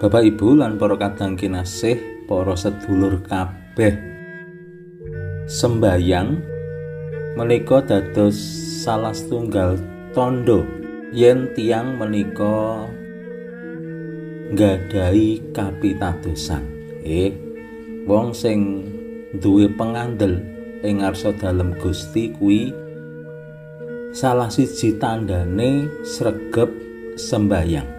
Bapak Ibu lan para kadang kinasih, para sedulur kabeh. Sembayang menika dados salah setunggal tondo yen tiyang menika nggadahi kapitadosan. Wong sing duwe pengandel ing ngarsa dalem Gusti kuwi salah siji tandane sregep sembayang.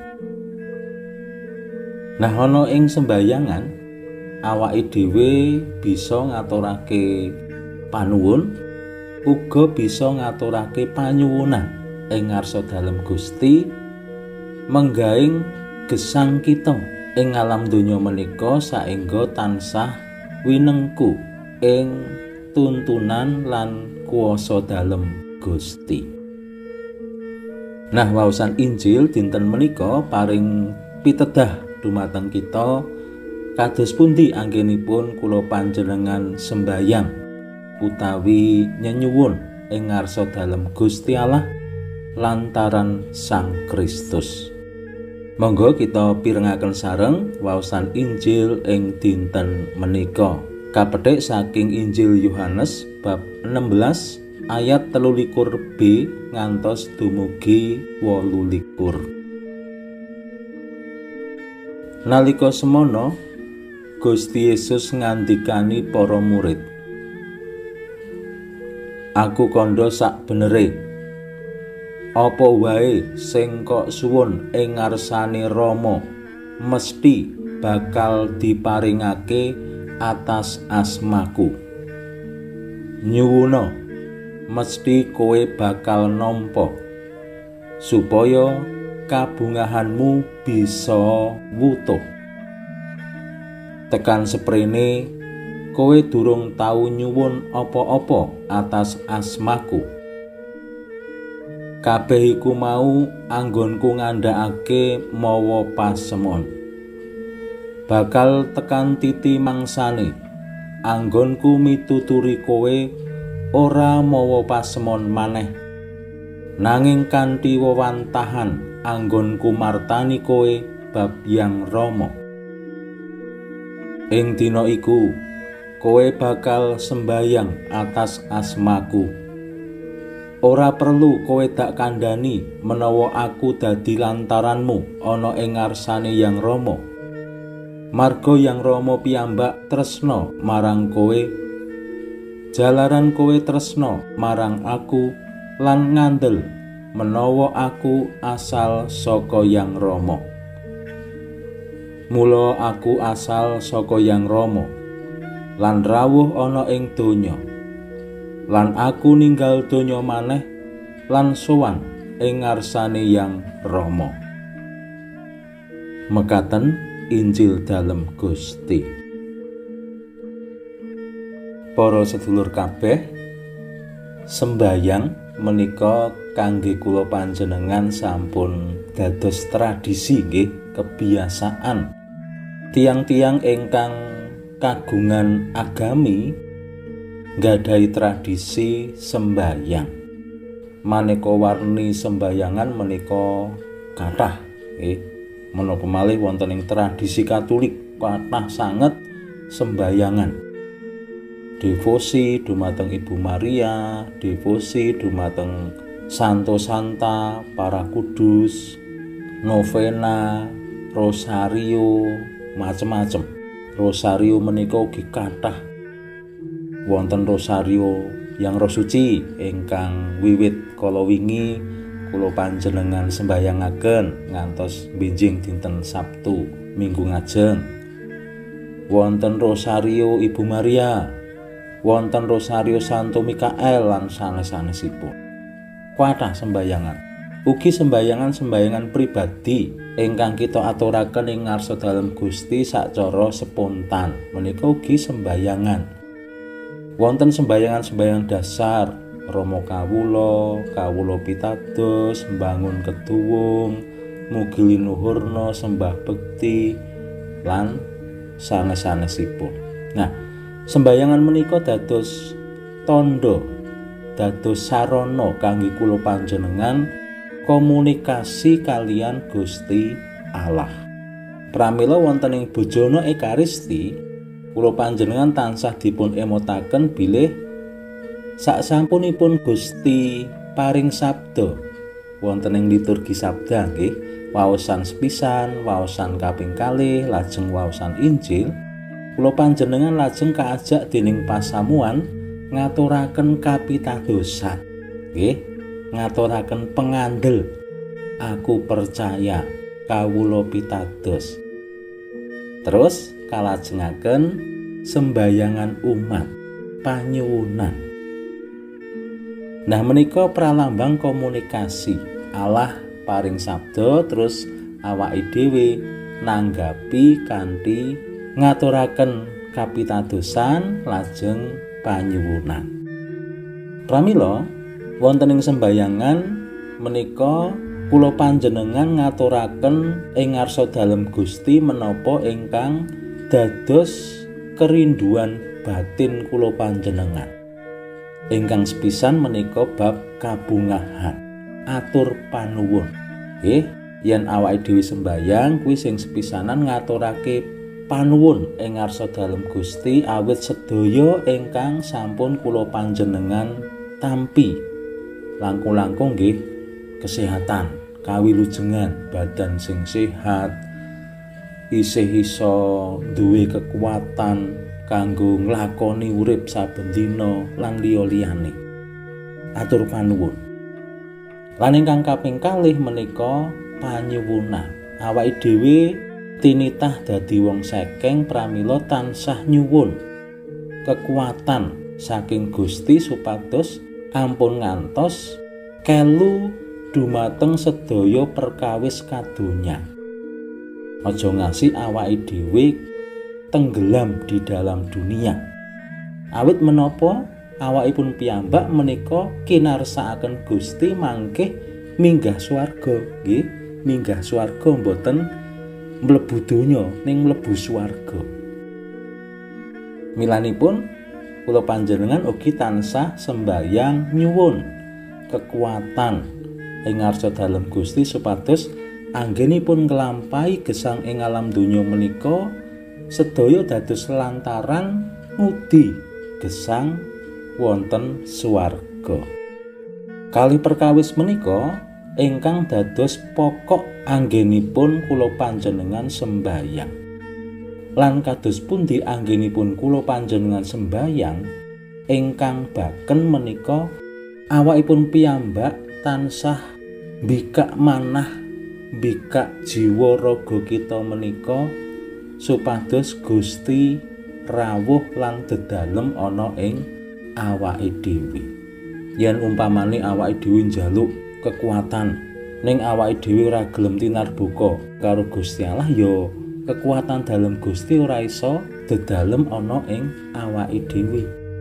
Nah, ana ing sembayangan awake dhewe bisa ngaturake panuwun, uga bisa ngaturake panyuwunan ing ngarsa dalem Gusti menggaing gesang kita ing alam donya menika saengga tansah winengku ing tuntunan lan kuwasa dalem Gusti. Nah, waosan Injil dinten menika paring pitedah dumateng kita kados pundi anggenipun kula panjenengan sembayang utawi nyenyuwun ing ngarsa dalem Gusti Allah lantaran Sang Kristus. Monggo kita pirengaken sareng waosan Injil ing dinten menika. Kapethik saking Injil Yohanes bab 16 ayat 23b ngantos dumugi 28. Nalika semono Gusti Yesus ngandikani para murid, "Aku kandha sak benere, apa wae sing kok suwun ing ngarsane Rama mesti bakal diparingake atas asmaku. Nyuwuna mesti kowe bakal nampa supaya kabungahanmu bisa wutuh. Tekan seprene kowe durung tau nyuwun apa-apa atas asmaku. Kabeh iku mau anggonku ngandhakake mawa pasemon. Bakal tekan titi mangsane anggonku mituturi kowe ora mawa pasemon maneh, nanging kanthi wewantahan anggonku martani kowe bab Yang Rama. Ing dina iku kowe bakal sembayang atas asmaku. Ora perlu kowe dak kandhani menawa aku dadi lantaranmu ana ing ngarsane Yang Rama. Marga Yang Rama piyambak tresna marang kowe, jalaran kowe tresna marang aku lan ngandel menawa aku asal saka Yang Rama. Mula aku asal saka Yang Rama lan rawuh ana ing donya, lan aku ninggal donya maneh lan sowan ing ngarsane Yang Rama." Mekaten Injil dalem Gusti. Para sedulur kabeh, sembayang menika kangge kula panjenengan sampun dados tradisi nggih, kebiasaan. Tiang-tiang ingkang kagungan agami nggadahi tradisi sembayang. Maneka warni sembayangan menika kathah nggih. Menapa malih wonten ing tradisi Katolik kathah sanget sembayangan. Devosi dumateng Ibu Maria, devosi dumateng Santo Santa, para kudus, novena, rosario, macem-macem. Rosario menika ugi kathah. Wonten rosario Yang Roh Suci ingkang wiwit kala wingi kula panjenengan sembayangaken ngantos benjing dinten Sabtu Minggu ngajeng. Wonten rosario Ibu Maria, wonten rosario Santo Mikael lan sanes-sanesipun. Kathah sembayangan. Ugi sembayangan pribadi ingkang kita aturaken ing ngarsa dalem Gusti sacara spontan. Menika ugi sembayangan. Wonten sembayangan dasar, Rama kawula pitados, mbangun keduwung, mugi linuhurna sembah bekti lan sanes-sanesipun. Nah, sembayangan menika dados tandha, dados sarana kangge kula panjenengan komunikasi kalian Gusti Allah. Pramila wonten ing Bojana Ekaristi kula panjenengan tansah dipun emotaken bilih saksampunipun Gusti paring sabda wonten ing liturgi sabda nggih, waosan sepisan, waosan kaping kalih, lajeng waosan Injil, kula panjenengan lajeng kaajak dening pasamuan ngaturaken kapitadosan nggih, ngaturaken pengandel aku percaya kawula pitados. Terus kalajengaken sembayangan umat panyuwunan. Nah menika pralambang komunikasi Allah paring sabda terus awake dhewe nanggapi kanthi ngaturaken kapitadosan lajeng panyuwunan. Pramila wonten ing sembayangan menika kula panjenengan ngaturaken ing ngarsa dalem Gusti menapa ingkang dados kerinduan batin kula panjenengan. Ingkang sepisan menika bab kabungahan, atur panuwun. Nggih, yen awake dhewe sembayang kuwi sing sepisanan ngaturake panuwun ing ngarsa dalem Gusti awit sedaya ingkang sampun kula panjenengan tampi. Langkung-langkung nggih kesehatan, kawilujengan, badan sing sehat, isih iso duwe kekuatan kanggo nglakoni urip saben dina lan liya-liyane. Atur panuwun. Lan ingkang kaping kalih menika panyuwunan. Awake dhewe tinitah dadi wong sekeng pramila tansah nyuwun kekuatan saking Gusti supados ampun ngantos kelu dumateng sedaya perkawis kadonya. Aja ngasih awake dhewe tenggelam di dalam dunia. Awit menapa awakipun piyambak menika kinarsakaken Gusti mangke minggah swarga, nggih, minggah swarga mboten mlebu donya ning mlebu swarga. Milanipun kula panjenengan ugi tansah sembayang nyuwun kekuatan ing ngarsa dalem Gusti supados anggenipun nglampahi gesang ing alam donya menika sedaya dados lantaran ngudi gesang wonten swarga. Kalih perkawis menika ingkang dados pokok anggenipun kula panjenengan sembayang. Lan kados pundi anggenipun kula panjenengan sembayang ingkang baken menika awakipun piyambak tansah mbikak manah, mbikak jiwa raga kita menika supados Gusti rawuh lan dedalem ana ing awake dhewe. Yen umpamane awake dhewe njaluk kekuatan ning awake dhewe ora gelem tinarbuka karo Gusti Allah, ya kekuatan dalem Gusti ora iso dedalem ana ing awake dhewe.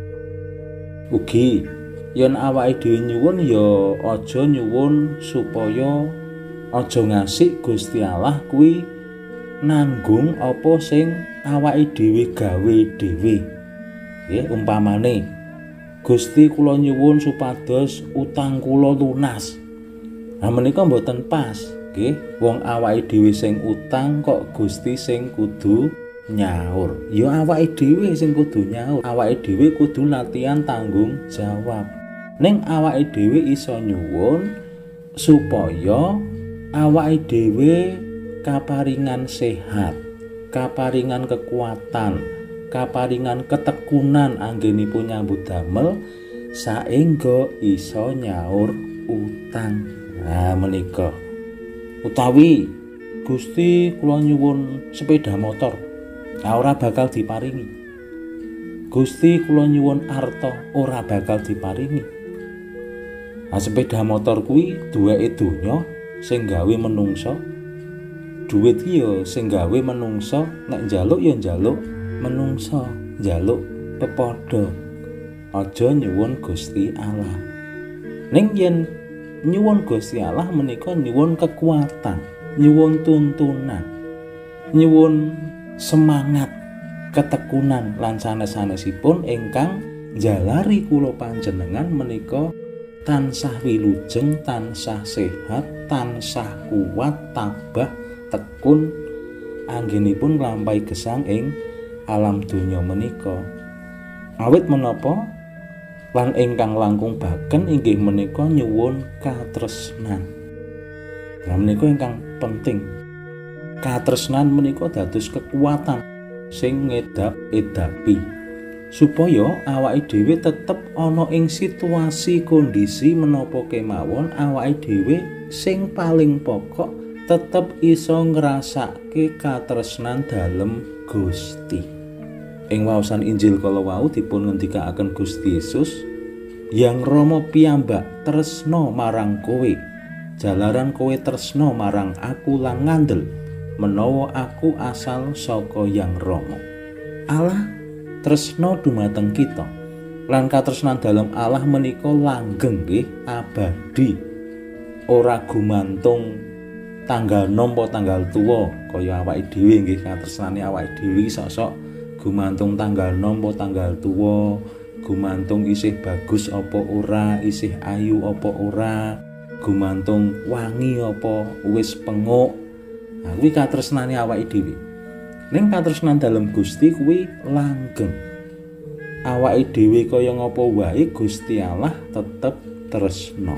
Ugi yen awake dhewe nyuwun ya aja nyuwun supaya aja ngasih Gusti Allah kuwi nanggung apa sing awake dhewe gawe dhewe. Nggih, umpamane Gusti kula nyuwun supados utang kula lunas. Nah menika mboten pas, nggih. Wong awake dhewe sing utang kok Gusti sing kudu nyaur. Ya awake dhewe sing kudu nyaur. Awake dhewe kudu latihan tanggung jawab. Ning awake dhewe iso nyuwun supaya awake dhewe kaparingan sehat, kaparingan kekuatan, kaparingan ketekunan anggenipun nyambut damel saengga iso nyaur utang. Nah menika utawi Gusti kula nyuwun sepeda motor, ora bakal diparingi. Gusti kula nyuwun arta, ora bakal diparingi. Nah sepeda motor kuwi duweke donya sing gawe menungso. Duit ya sing gawe menungso, nek njaluk ya njaluk menungso, njaluk pepadha. Aja nyuwun Gusti Allah. Ning yen nyuwun Gusti Allah menika nyuwun kekuatan, nyuwun tuntunan, nyuwun semangat, ketekunan lan sanes-sanesipun ingkang jalari kula panjenengan menika tansah wilujeng, tansah sehat, tansah kuat, tabah, tekun anggenipun nglampahi gesang ing alam donya menika. Awit menapa lan ingkang langkung baken inggih menika nyuwun katresnan. Nah menika ingkang penting. Katresnan menika dados kekuatan sing ngedap-edapi supaya awake dhewe tetep ana ing situasi kondisi menapa kemawon awake dhewe sing paling pokok tetep iso ngrasake katresnan dalem Gusti. Ing waosan Injil kala wau dipun ngendikaaken Gusti Yesus, "Yang Rama piyambak tresna marang kowe, jalaran kowe tresna marang aku lan ngandel menawa aku asal saka Yang Rama." Allah tresna dumateng kita. Lan katresnan dalem Allah menika langgeng nggih, abadi. Ora gumantung tanggal nampa tanggal tuwa kaya awake dhewe nggih, katresnane awake dhewe sok-sok gumantung tanggal nampa tanggal tuwa, gumantung isih bagus apa ora, isih ayu apa ora, gumantung wangi apa wis penguk. Nah, kuwi katresnane awake dhewe. Ning katresnan dalem Gusti kuwi langgeng. Awake dhewe kaya ngapa wae Gusti Allah tetep tresna.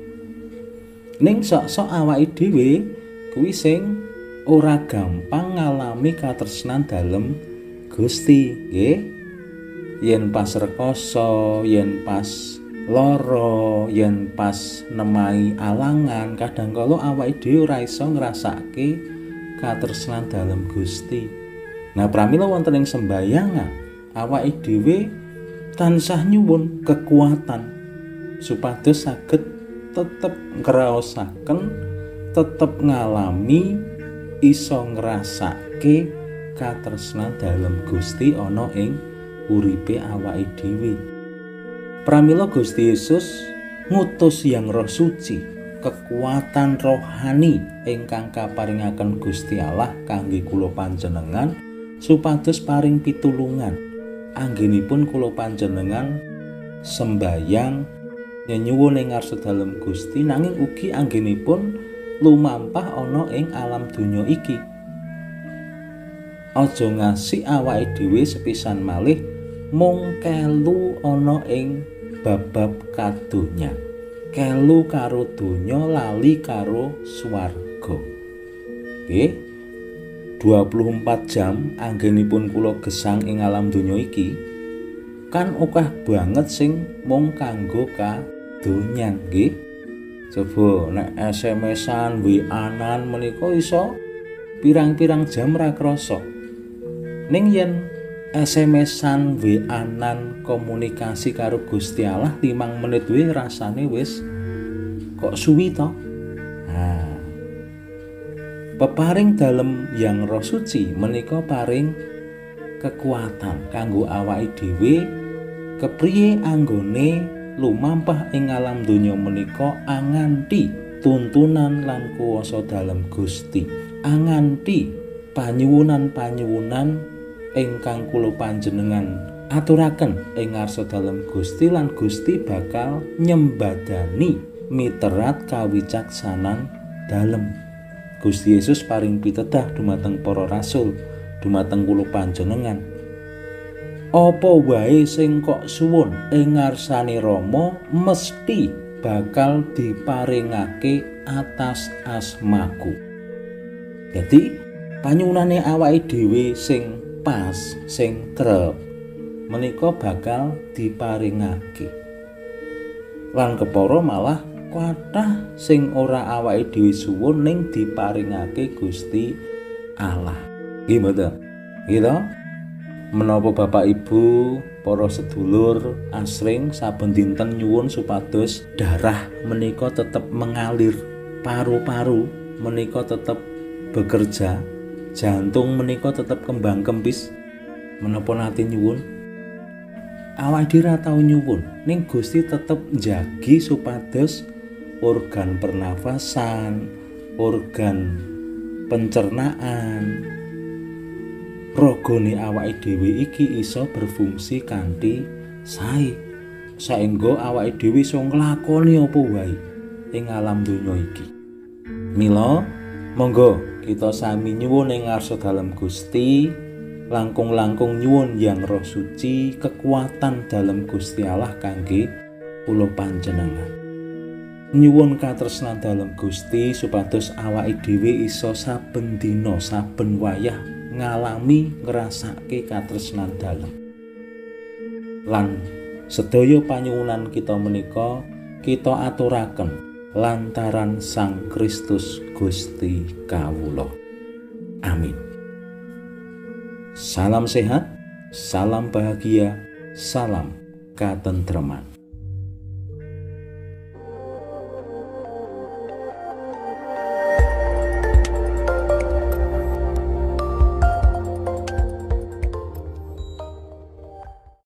Ning sok-sok awake dhewe kuwi sing ora gampang ngalami katresnan dalem Gusti, nggih. Yen pas rekoso, yen pas lara, yen pas nemahi alangan, kadangkala awake dhewe ora iso ngrasake katresnan dalem Gusti. Nah, pramila wonten ing sembayangan, awake dhewe tansah nyuwun kekuatan supados saged tetep ngraosaken, tetep ngalami, iso ngrasake katresnan dalem Gusti ana ing uripe awake dhewe. Pramila Gusti Yesus ngutus Yang Roh Suci, kekuatan rohani ingkang kaparingaken Gusti Allah kangge kula panjenengan supados paring pitulungan anggenipun kula panjenengan sembayang nyuwun ing ngarsa dalem Gusti, nanging ugi anggenipun lumampah ana ing alam donya iki. Aja ngasih awake dhewe sepisan malih mung kelu ana ing bab-bab kadonya, kelu karo donya lali karo swarga. Nggih, 24 jam anggenipun kula gesang ing alam donya iki kan akeh banget sing mung kanggo kadonyan nggih. Coba nek SMS-an, WA-an menika iso pirang-pirang jam ra krasa. Ning yen SMS-an, WA-an komunikasi karo Gusti Allah 5 menit wae rasane wis kok suwi to. Nah, peparing dalem Yang Roh Suci menika paring kekuatan kanggo awake dhewe kepriye anggone lumampah ing alam donya menika anganti tuntunan lan kuwasa dalem Gusti, anganti panyuwunan-panyuwunan ingkang kula panjenengan aturaken ing ngarsa dalem Gusti, lan Gusti bakal nyembadani miterat kawicaksanan dalem. Gusti Yesus paring pitedah dumateng para rasul, dumateng kula panjenengan, apa wae sing kok suwun ing ngarsane Rama mesti bakal diparingake atas asmaku. Jadi panyuwunane awake dhewe sing pas, sing trep menika bakal diparingake. Lan kepara malah kathah sing ora awake dhewe suwun ning diparingake Gusti Allah. Nggih mboten? Nggih to? Menapa Bapak Ibu, para sedulur asring saben dinten nyuwun supados darah menika tetep mengalir, paru-paru menika tetep bekerja, jantung menika tetep kembang kempis. Menapa nate nyuwun? Awake dhewe ora tau nyuwun, ning Gusti tetep njagi supados organ pernafasan, organ pencernaan, ragane awake dhewe iki iso berfungsi kanthi sae, saengga awake dhewe iso nglakoni apa wae ing alam donya iki. Mila monggo kita sami nyuwun ing ngarsa dalem Gusti, langkung-langkung nyuwun Yang Roh Suci kekuatan dalem Gusti Allah kangge kula panjenengan. Nyuwun katresnan dalem Gusti supados awake dhewe iso saben dina saben wayah ngalami ngrasake katresnan dalem. Lan sedaya panyuwunan kita menika kita aturaken lantaran Sang Kristus Gusti kawula. Amin. Salam sehat, salam bahagia, salam katentreman.